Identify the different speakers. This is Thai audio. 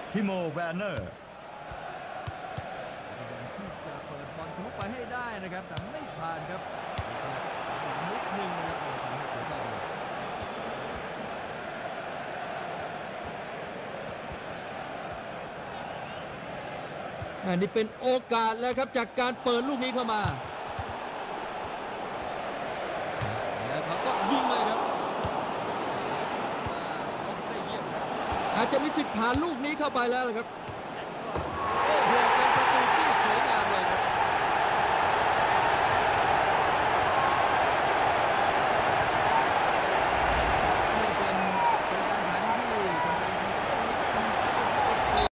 Speaker 1: ทิโมแวนเนอร์
Speaker 2: พยายามที่จะเปิดบอลทะลุไปให้ได้นะครับแต่ไม่ผ่านครับนิดนึงนะครับทำให้เสียบอลไปอันนี้เป็นโอกาสแล้วครับจากการเปิดลูกนี้เข้ามาแล้วเขาก็ยิงเลยครับอาจจะมีสิทธิ์ผ่านลูกนี้เข้าไปแล้วครับโอ้โห